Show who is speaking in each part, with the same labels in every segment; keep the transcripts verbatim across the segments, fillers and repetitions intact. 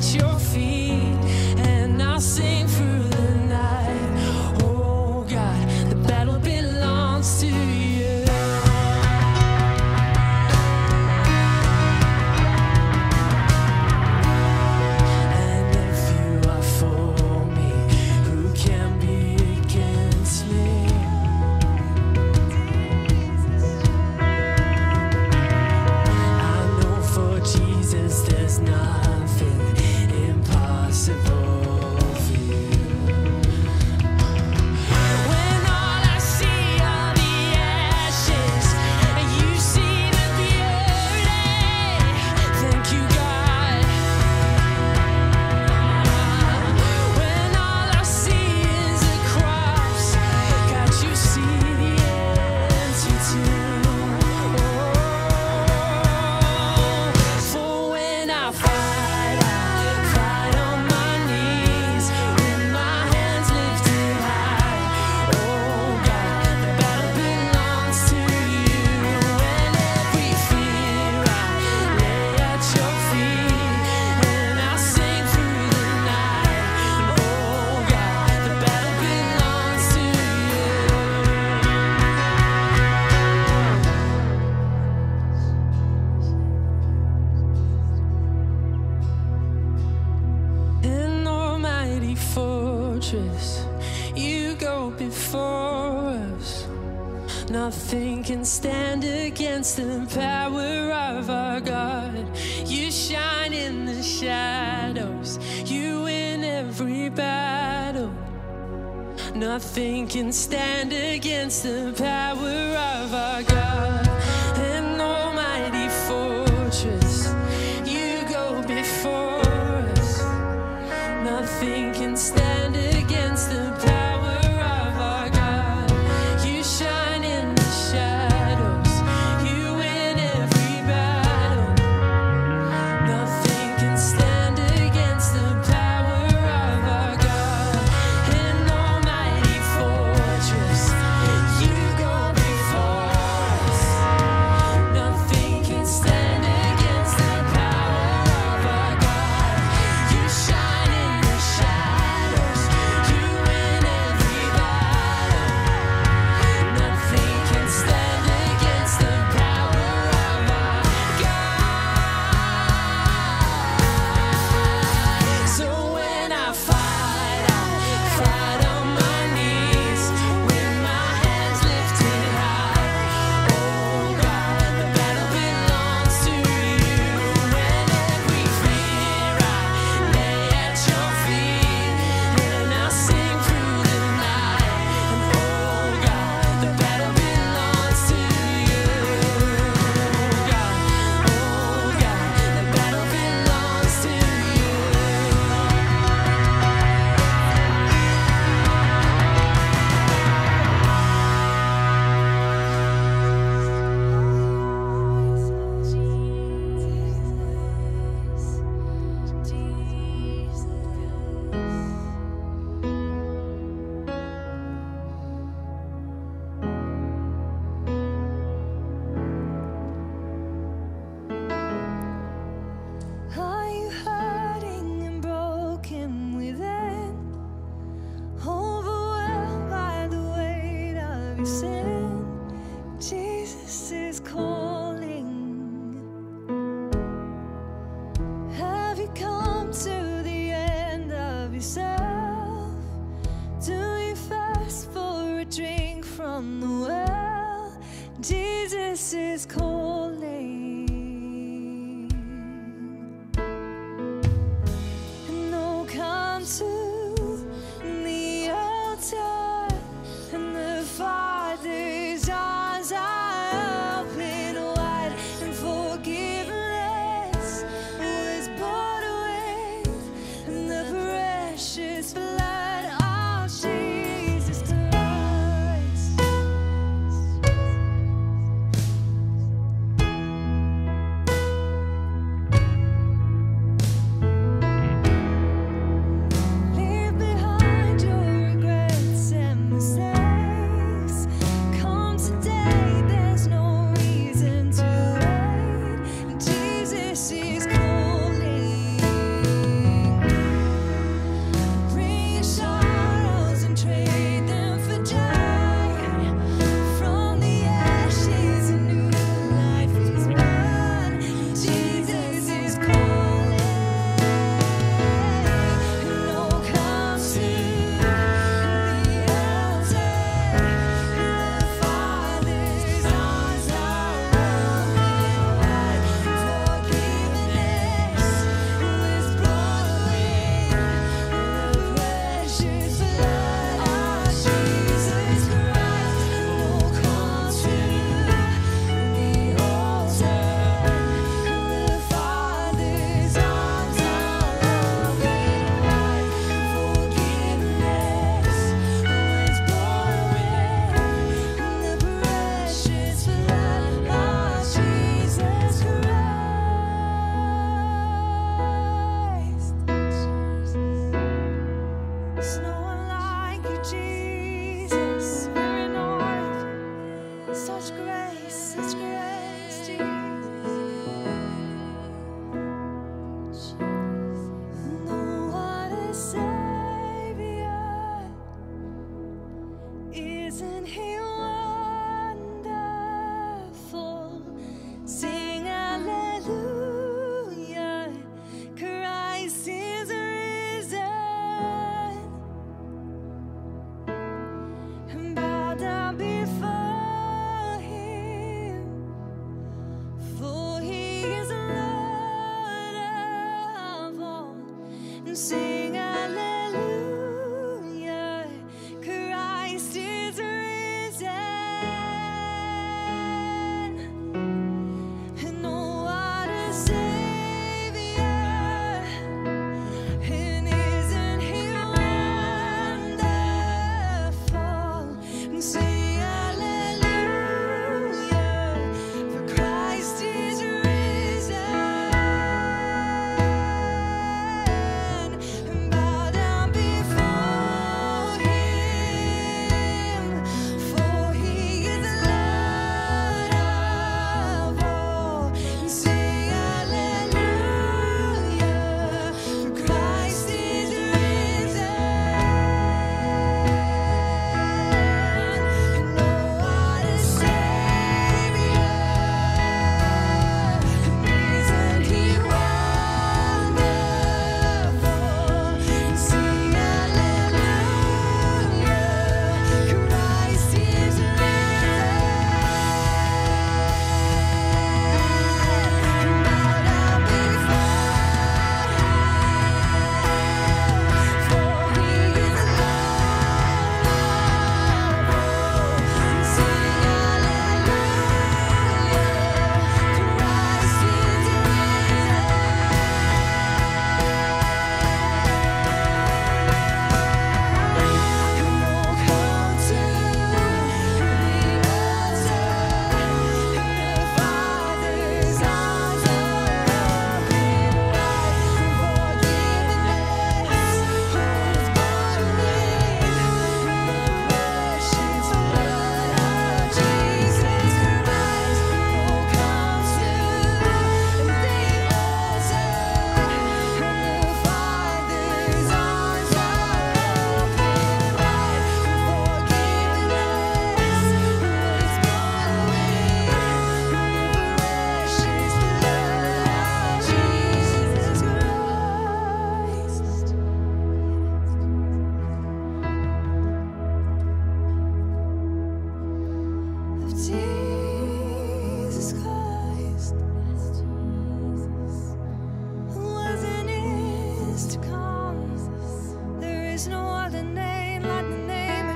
Speaker 1: at your feet, and I'll sing through the night. Oh God, the battle belongs to you. And if you are for me, who can be against me? I know for Jesus there's nothing impossible for you. When all I see are the ashes and you see the beauty, thank you, God. When all I see is a cross, God, you see the empty tomb. Oh, for when I fight, I fight on my knees with my hands lifted high. Oh God, the battle belongs to you, and every fear I lay at your feet, and I sing through the night. Oh God, the battle belongs to you. An almighty fortress, you go before us. Nothing can stand against the power of our God. You shine in the shadows, you win every battle. Nothing can stand against the power of our God. An almighty fortress, you go before us. Nothing can stand against the power of our God. You shine in the shadows, you win every battle. Nothing can stand against the power of our God. An almighty fortress, you go before us. Nothing can stand against the power of our God. You shine in the shadows.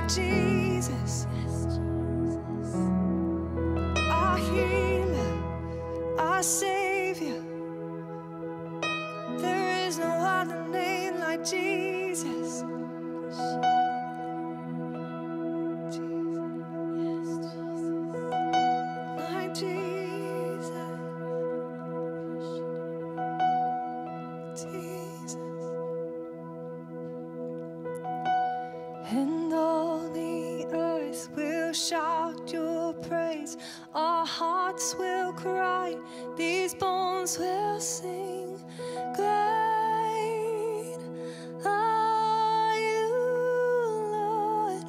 Speaker 1: Jesus, our healer, our Savior. There is no other name like Jesus. Like Jesus. Jesus. And all the earth will shout your praise. Our hearts will cry. These bones will sing. Great are you, Lord.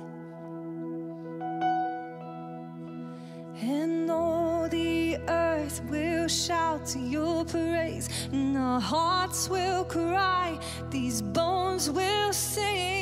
Speaker 1: And all the earth will shout your praise. And our hearts will cry. These bones will sing.